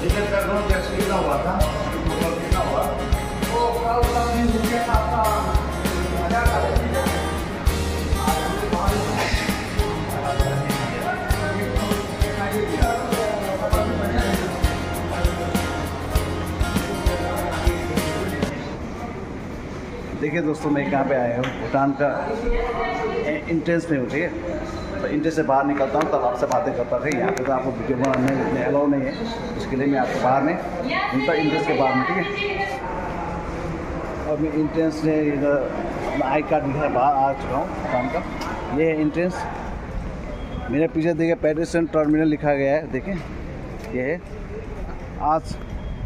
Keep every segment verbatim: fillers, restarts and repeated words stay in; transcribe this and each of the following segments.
इधर का रोड जैसे कितना हुआ था, ऊपर कितना हुआ, वो कल का दिन रुपये का आपका हजार का देखिए दोस्तों, मैं कहाँ पे आया हूँ, भूटान का इंट्रेंस में हूँ। ठीक है, तो इंट्रेंस से बाहर निकलता हूँ तब आपसे बातें करता था। यहाँ पे तो आपको वीडियो बनाने इतने अलाउ नहीं है, उसके लिए मैं आपको बाहर में मिलता इंट्रेंस के बाहर में। ठीक है, और मैं इंट्रेंस से इधर आई कार्ड दिखा बाहर आ चुका हूँ भूटान का। ये है इंट्रेंस। मेरे पीछे देखिए पेडेस्ट्रियन टर्मिनल लिखा गया है, देखिए ये है। आज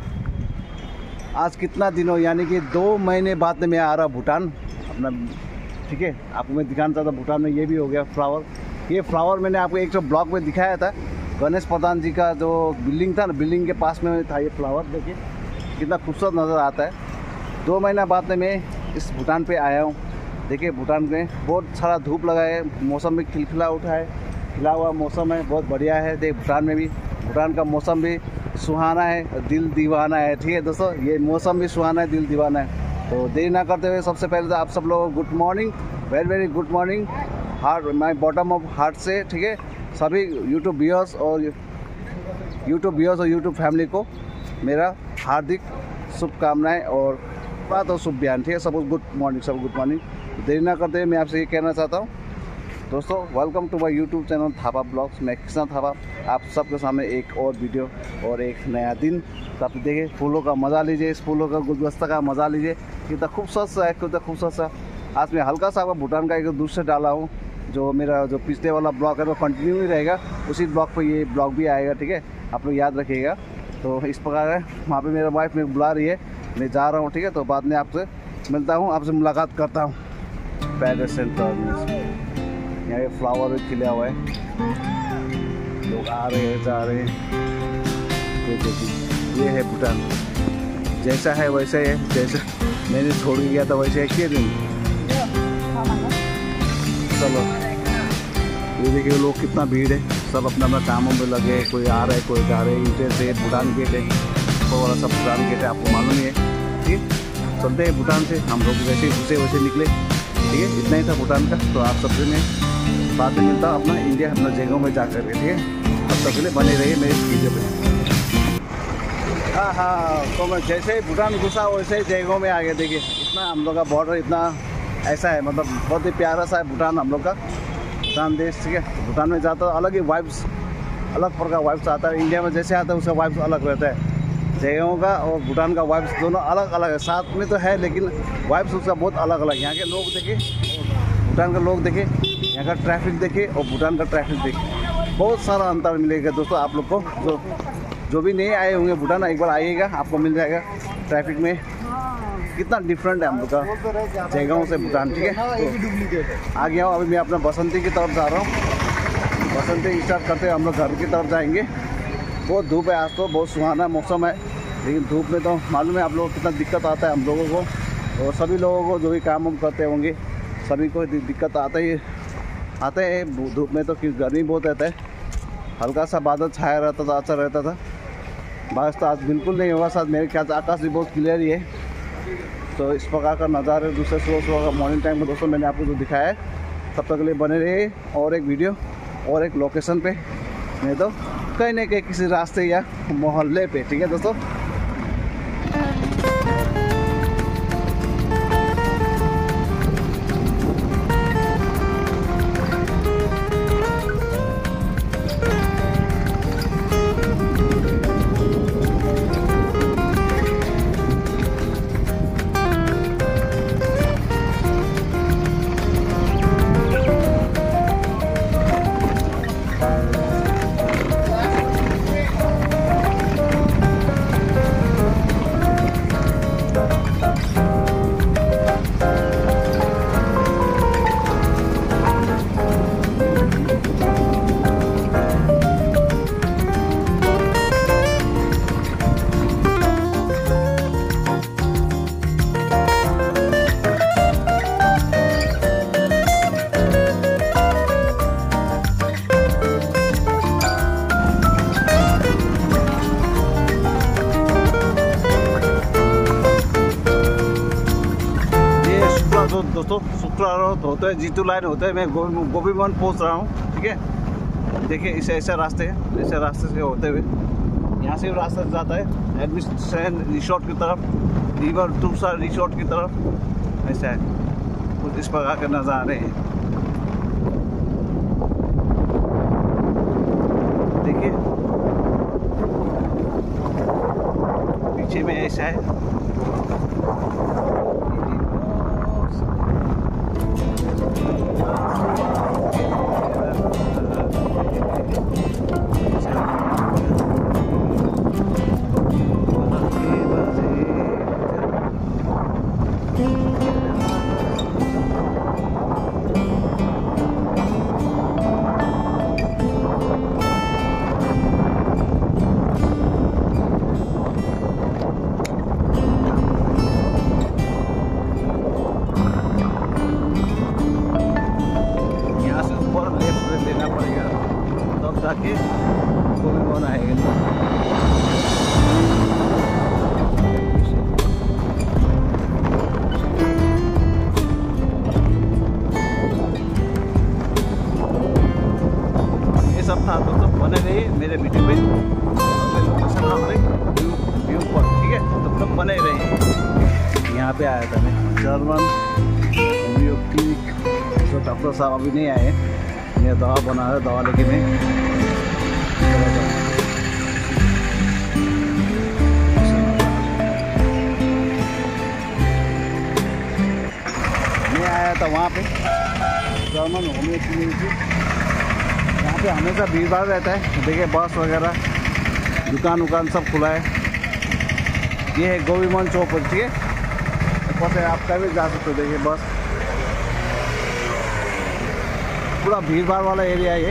आज कितना दिन हो, यानी कि दो महीने बाद में मैं आ रहा भूटान अपना। ठीक है, आपको मैं दिखाना चाहता भूटान में ये भी हो गया फ्लावर। ये फ्लावर मैंने आपको एक सौ ब्लॉग में दिखाया था, गणेश प्रधान जी का जो बिल्डिंग था ना, बिल्डिंग के पास में था ये फ्लावर। देखिए कितना खूबसूरत नज़र आता है। दो महीना बाद में मैं इस भूटान पे आया हूँ। देखिए भूटान में बहुत सारा धूप लगा है, मौसम में खिलखिला उठा है, खिला हुआ मौसम है, बहुत बढ़िया है। देख भूटान में भी, भूटान का मौसम भी सुहाना है, दिल दीवाना है। ठीक है दोस्तों, ये मौसम भी सुहाना है, दिल दीवाना है। तो देरी ना करते हुए सबसे पहले तो आप सब लोग good morning, very very good morning, heart my bottom of heart से। ठीक है, सभी यूट्यूब व्यूअर्स और यूट्यूब व्यूअर्स और यूट्यूब फैमिली को मेरा हार्दिक शुभकामनाएं और बात और शुभ बयान। ठीक है, सब गुड मॉर्निंग, सब गुड मॉर्निंग। देरी ना करते हुए मैं आपसे ये कहना चाहता हूँ दोस्तों, welcome to my YouTube channel Thapa blogs. मैं कृष्णा थापा आप सबके सामने एक और वीडियो और एक नया दिन। तो आप देखिए फूलों का मज़ा लीजिए, इस फूलों का गुलदस्ता का मज़ा लीजिए। कितना खूबसूरत सा है, कितना खूबसूरत सा। आज मैं हल्का सा आपका भूटान का एक दूसरा डाला हूँ, जो मेरा जो पिछले वाला ब्लॉग है वो कंटिन्यू ही रहेगा, उसी ब्लॉग पर ये ब्लॉग भी आएगा। ठीक है, आप लोग याद रखिएगा। तो इस प्रकार है, वहाँ पर मेरा वाइफ मेरे बुला रही है, मैं जा रहा हूँ। ठीक है, तो बाद में आपसे मिलता हूँ, आपसे मुलाकात करता हूँ। पैलेस सेंटर यहाँ पे फ्लावर भी खिला हुआ है, लोग आ रहे हैं जा रहे हैं। तो देखिए ये है भूटान, जैसा है वैसा है, जैसा मैंने छोड़ के गया था वैसे है। किए दिन चलो, ये देखिए लोग कितना भीड़ है, सब अपना अपना कामों में लगे, कोई आ रहा है कोई जा रहे हैं। इंटर से भूटान गेट है, तो वाला सब भूटान गेट है, आपको मालूम ही है। ठीक, चलते हैं भूटान से, हम लोग वैसे ही घुसे वैसे निकले। ठीक है, इतना ही था भूटान का। तो आप सबसे मैं बाद में मिलता अपना इंडिया अपना जगहों में जाकर के। ठीक है, अब तक के लिए बने रहिए मेरे वीडियो पे। हाँ हाँ, तो मैं जैसे ही भूटान घुसा वैसे ही जगहों में आ गया। देखिए इतना हम लोग का बॉर्डर इतना ऐसा है, मतलब बहुत ही प्यारा सा है भूटान हम लोग का, भूटान देश। ठीक है, भूटान में जाता अलग ही वाइब्स, अलग प्रकार वाइब्स आता है। इंडिया में जैसे आता है उसका वाइब्स अलग रहता है। जगहों का और भूटान का वाइब्स दोनों अलग अलग है, साथ में तो है लेकिन वाइब्स उसका बहुत अलग अलग। यहाँ के लोग देखिए, भूटान का लोग देखे, यहाँ का ट्रैफिक देखे और भूटान का ट्रैफिक देखे, बहुत सारा अंतर मिलेगा दोस्तों आप लोग को। जो जो भी नहीं आए होंगे भूटान, एक बार आइएगा, आपको मिल जाएगा ट्रैफिक में कितना डिफरेंट है हम लोग का जगहों से भूटान। ठीक है, तो आ गया हूँ, अभी मैं अपना बसंती की तरफ जा रहा हूँ। बसंती स्टार्ट करते हैं हम लोग घर की तरफ जाएंगे। बहुत धूप है आज, तो बहुत सुहाना मौसम है, लेकिन धूप में तो मालूम है आप लोगों को कितना दिक्कत आता है हम लोगों को, और सभी लोगों को जो भी काम वाम करते होंगे सभी को दिक्कत आता ही आते हैं धूप में। तो कि गर्मी बहुत रहता है, हल्का सा बादल छाया रहता था, अच्छा रहता था। बारिश तो आज बिल्कुल नहीं होगा, साथ मेरे ख्याल से आकाश भी बहुत क्लियर ही है। तो इस प्रकार का नज़ारा दूसरे सुबह सुबह का मॉर्निंग टाइम में दोस्तों मैंने आपको जो दिखाया है। तब तक के लिए बने रहिए, और एक वीडियो और एक लोकेशन पे, नहीं तो कहीं ना कहीं किसी रास्ते या मोहल्ले पे। ठीक है दोस्तों, दोस्तों, शुक्र रोड होते हैं, जीतू लाइन होते हैं, मैं गोभी मोहन पहुँच रहा हूँ। ठीक है, देखिए इसे ऐसे रास्ते हैं, ऐसे रास्ते से होते हुए यहाँ से रास्ता जाता है एडमिशन रिसोर्ट की तरफ, रिवर टूसा रिसोर्ट की तरफ। ऐसा है कुछ इस प्रकार के नज़ारे हैं। देखिए पीछे में ऐसा है। जाके गोभी मोहन आएगा। ये सब था दोस्तों, बने रहिए मेरे वीडियो पे, लोकेशन हमारे व्यू व्यू पर। ठीक है, तो सब बने रहिए। यहाँ पे आया था मैं जर्मन होम्यो क्लिनिक, तो डॉक्टर साहब अभी नहीं आए, ये दवा बना रहे, दवा लेके मैं मैं आया था वहाँ पे जर्मन होम्यो क्लिनिक। यहाँ पे हमेशा भीड़ भाड़ रहता है। देखिए बस वगैरह, दुकान उकान सब खुला है। ये है गोभी मोहन चौक पर। ठीक है, ऊपर से आप कभी जा सकते हो। देखिए बस, पूरा भीड़ भाड़ वाला एरिया है ये,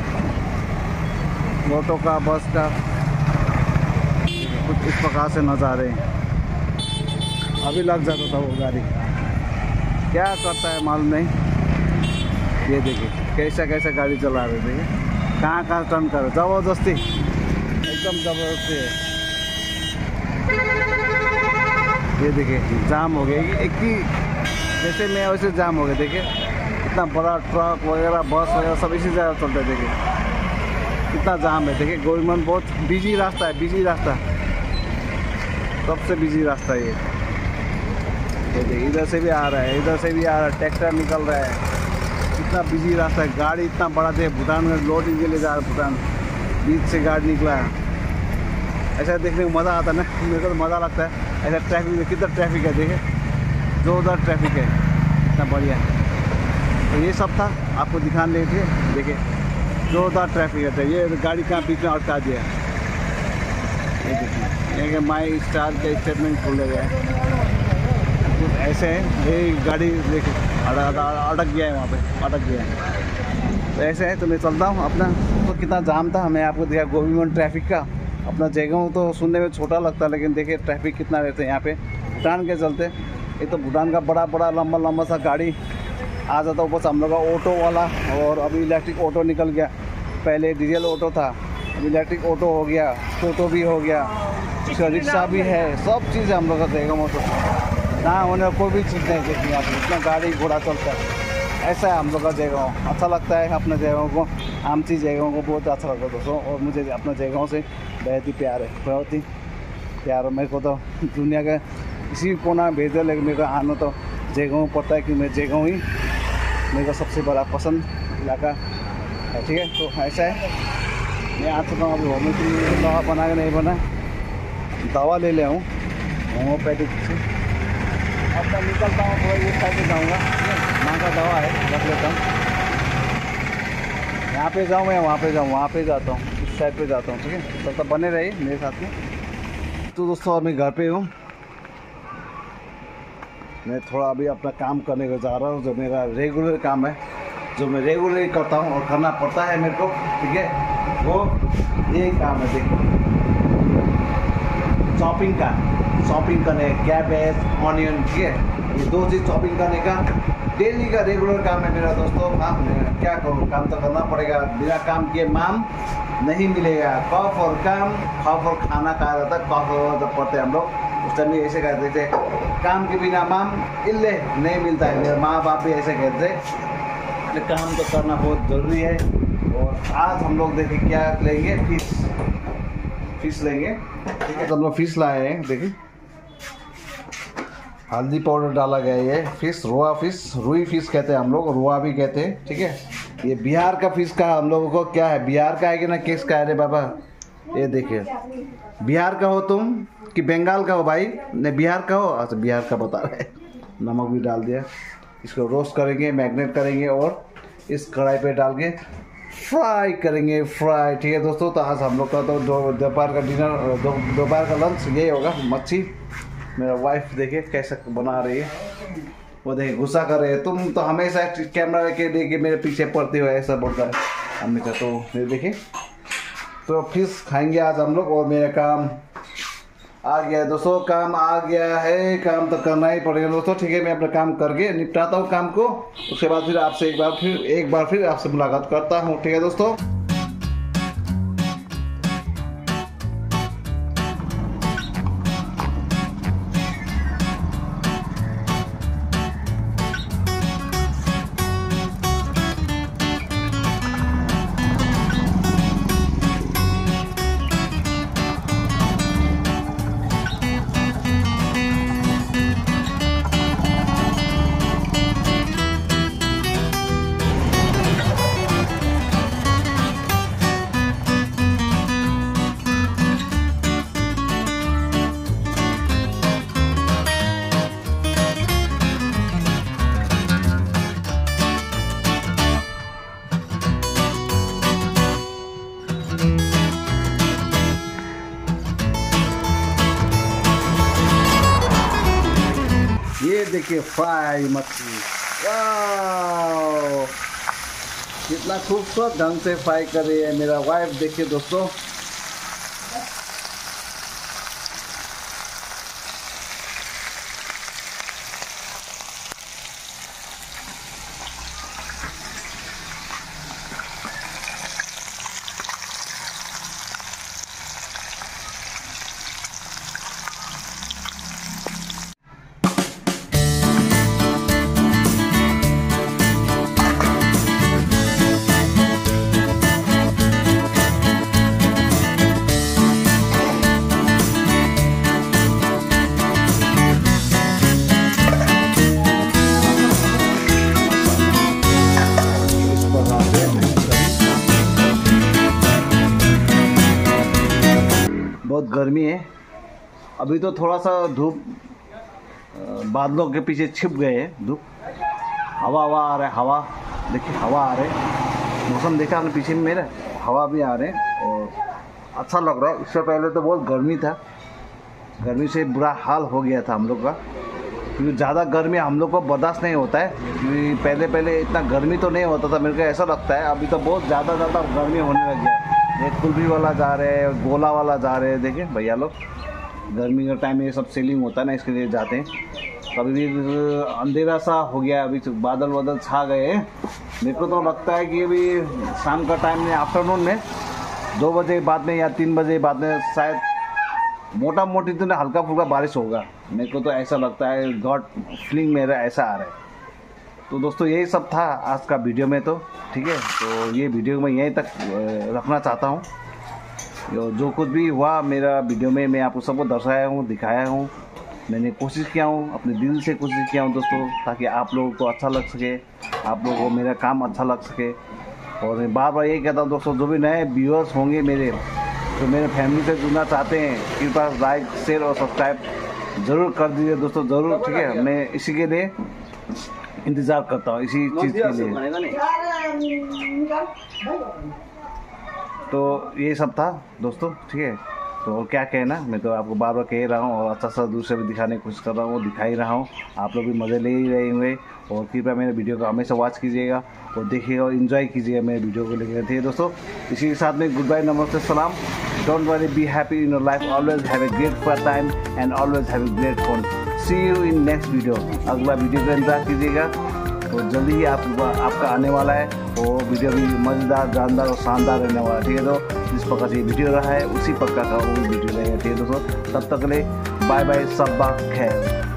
ऑटो का, बस का, कुछ इस प्रकार से नज़ारे हैं। अभी लग जाता था वो गाड़ी, क्या करता है मालूम नहीं। ये देखिए कैसा कैसा गाड़ी चला रहे थे, कहाँ कहाँ टर्न कर रहे, ज़बरदस्ती, एकदम ज़बरदस्ती है। ये देखिए जाम हो गया, एक ही जैसे मैं वैसे जाम हो गया। देखिए इतना बड़ा ट्रक वगैरह, बस वगैरह सब इसी जगह चलता है। देखिए कितना जाम है। देखिए गोभी मोहन बहुत बिजी रास्ता है, बिजी रास्ता, सबसे बिजी रास्ता ये। देखिए इधर से भी आ रहा है, इधर से भी आ रहा है, ट्रैक्टर निकल रहा है। कितना बिजी रास्ता है, गाड़ी इतना बड़ा थे। भूटान में लोडिंग के लिए जा रहा है, भूटान बीच से गाड़ी निकला है। ऐसा देखने में मज़ा आता है ना, मेरे को तो मज़ा लगता है। ऐसा ट्रैफिक में कितना ट्रैफिक है, देखिए जोरदार ट्रैफिक है, इतना बढ़िया। तो ये सब था आपको दिखाने थे। देखिए जोरदार ट्रैफिक है। ये गाड़ी कहाँ बीच में अटका दिया। ये देखिए ये माई स्टार का स्टेटमेंट खोले गया है, कुछ ऐसे है। ये गाड़ी देखिए अटक गया है, वहाँ पे अटक गया है। तो ऐसे है, तो मैं चलता हूँ अपना। तो कितना जाम था, हमें आपको दिखा गोभी मोहन ट्रैफिक का। अपना जगह तो सुनने में छोटा लगता है, लेकिन देखिए ट्रैफिक कितना रहते हैं यहाँ पे भूटान के चलते। एक तो भूटान का बड़ा बड़ा लंबा लंबा सा गाड़ी आ जाता, ऊपर से हम लोग का ऑटो वाला, और अभी इलेक्ट्रिक ऑटो निकल गया। पहले डीजल ऑटो था, अभी इलेक्ट्रिक ऑटो हो गया, टोटो भी हो गया, रिक्शा भी है, सब चीज़ हम लोग का जगह मोटो ना होने कोई भी चीज़ नहीं देखी यहाँ पर। इतना गाड़ी घोड़ा चलता है। ऐसा है हम लोग का जगह, अच्छा लगता है अपने जगहों को, आमची जगहों को बहुत अच्छा लगता है दोस्तों। और मुझे अपने जगहों से बहुत ही प्यार है, बहुत ही प्यार है। मेरे को तो दुनिया के किसी कोना में भेज दे, लेकिन मेरे को आना तो जगहों पता है कि मैं जगहों ही मेरे को सबसे बड़ा पसंद इलाका है। ठीक है, तो ऐसा है। मैं आ चुका हूँ अभी होम्योपैथिक दवा बना के नहीं बना, दवा ले ले हूँ होम्योपैथिक से। अब मैं निकलता हूँ, थोड़ा इस साइड से जाऊँगा, माँ का दवा है, रख लेता हूँ। यहाँ पे जाऊँ या वहाँ पे जाऊँ, वहाँ पे जाता हूँ, इस साइड पे जाता हूँ। ठीक है, तब तक बने रहिए मेरे साथ में। तो दोस्तों मैं घर पे हूँ, मैं थोड़ा अभी अपना काम करने को जा रहा हूँ, जो मेरा रेगुलर काम है, जो मैं रेगुलर करता हूँ और करना पड़ता है मेरे को। ठीक है, वो ये काम है। देखो शॉपिंग का, शॉपिंग करने, कैबेज, ऑनियन, ठीक है, ये दो चीज़ शॉपिंग करने का डेली का रेगुलर काम है मेरा दोस्तों। हाँ, क्या करूँ, काम तो करना पड़ेगा, बिना काम किए माम नहीं मिलेगा। कफ और काम, खफ और खाना कहा जाता है। कफ और जब पढ़ते हैं हम लोग उस टाइम भी ऐसे कहते थे, काम के बिना माम इल्ले नहीं मिलता है। मेरे माँ बाप भी ऐसे कहते थे, काम तो करना बहुत ज़रूरी है। और आज हम लोग देखिए क्या लेंगे, फिश फिश लेंगे, ठीक है। तो हम लोग फिश लाए हैं, देखिए हल्दी पाउडर डाला गया है। ये फिश रोआ फिश, रुई फिश कहते हैं हम लोग, रोआ भी कहते हैं, ठीक है। ये बिहार का फिश का हम लोगों को क्या है, बिहार का है कि ना किस का है रे बाबा। ये देखिए, बिहार का हो तुम कि बंगाल का हो भाई? नहीं बिहार का हो, अच्छा बिहार का बता रहे। नमक भी डाल दिया। इसको रोस्ट करेंगे, मैग्नेट करेंगे और इस कढ़ाई पे डाल के फ्राई करेंगे, फ्राई, ठीक है दोस्तों। तो आज हम लोग का तो दोपहर का डिनर, दोपहर का लंच यही होगा, मच्छी। मेरा वाइफ देखिए कैसे बना रही है, वो देखिए गुस्सा कर रहे हैं, तुम तो हमेशा कैमरा के लेके मेरे पीछे पड़ते हो, ऐसा बोलता है हमेशा। तो ये देखिए, तो फिश खाएंगे आज हम लोग। और मेरा काम आ गया है दोस्तों, काम आ गया है, काम तो करना ही पड़ेगा दोस्तों, ठीक है। मैं अपना काम करके निपटाता हूँ काम को, उसके बाद फिर आपसे एक बार फिर एक बार फिर आपसे मुलाकात करता हूँ, ठीक है दोस्तों। ये देखिए फ्राई मछली, वाह कितना खूबसूरत ढंग से फ्राई कर रही है मेरा वाइफ, देखिए दोस्तों। बहुत गर्मी है अभी, तो थोड़ा सा धूप बादलों के पीछे छिप गए हैं धूप, हवा हवा आ रहा है, हवा देखिए हवा आ रहे हैं, मौसम देखा आपने पीछे में मेरा, हवा भी आ रहे हैं और अच्छा लग रहा है। इससे पहले तो बहुत गर्मी था, गर्मी से बुरा हाल हो गया था हम लोग का, क्योंकि ज़्यादा गर्मी हम लोग को बर्दाश्त नहीं होता है। क्योंकि पहले पहले इतना गर्मी तो नहीं होता था, मेरे को ऐसा लगता है। अभी तो बहुत ज़्यादा ज़्यादा गर्मी होने लग गया। एक कुल्फी वाला जा रहे हैं, गोला वाला जा रहे हैं, देखिए भैया लोग गर्मी का टाइम में ये सब सेलिंग होता है ना, इसके लिए जाते हैं। कभी भी अंधेरा सा हो गया, अभी बादल वादल छा गए हैं। मेरे को तो लगता है कि अभी शाम का टाइम में, आफ्टरनून में दो बजे बाद में या तीन बजे बाद में शायद मोटा मोटी तो हल्का फुल्का बारिश होगा, मेरे को तो ऐसा लगता है। गॉड फीलिंग मेरा ऐसा आ रहा है। तो दोस्तों यही सब था आज का वीडियो में, तो ठीक है। तो ये वीडियो मैं यहीं तक रखना चाहता हूँ। जो जो कुछ भी हुआ मेरा वीडियो में, मैं आपको सबको दर्शाया हूँ, दिखाया हूँ। मैंने कोशिश किया हूँ, अपने दिल से कोशिश किया हूँ दोस्तों, ताकि आप लोगों को अच्छा लग सके, आप लोगों को मेरा काम अच्छा लग सके। और मैं बार बार यही कहता हूँ दोस्तों, जो भी नए व्यूअर्स होंगे मेरे, जो मेरे फैमिली से जुड़ना चाहते हैं, कृपया लाइक शेयर और सब्सक्राइब ज़रूर कर दीजिए दोस्तों, ज़रूर, ठीक है। मैं इसी के लिए इंतज़ार करता हूँ, इसी चीज़ के लिए। तो ये सब था दोस्तों, ठीक है। तो और क्या कहना, मैं तो आपको बार बार कह रहा हूँ और अच्छा सा दूसरे भी दिखाने की कोशिश कर रहा हूँ, दिखा ही रहा हूँ। आप लोग भी मज़े ले ही रहे होंगे और कृपया मेरे वीडियो को हमेशा वॉच कीजिएगा और देखिएगा और इन्जॉय कीजिएगा मेरे वीडियो को लेकर, ठीक है दोस्तों। इसी के साथ में गुड बाय, नमस्ते, सलाम। Don't worry, be happy in your life, always have a great fun time and always have a great fun. See you in next video. अगला वीडियो का इंतजार कीजिएगा, तो जल्दी ही आप आपका आने वाला है और वीडियो भी मज़ेदार, जानदार और शानदार रहने वाला है, ठीक है। तो जिस प्रकार से वीडियो रहा है उसी प्रकार का वो वीडियो रहेगा, ठीक है दोस्तों। तब तक के लिए बाय बाय, सब्बा खैर।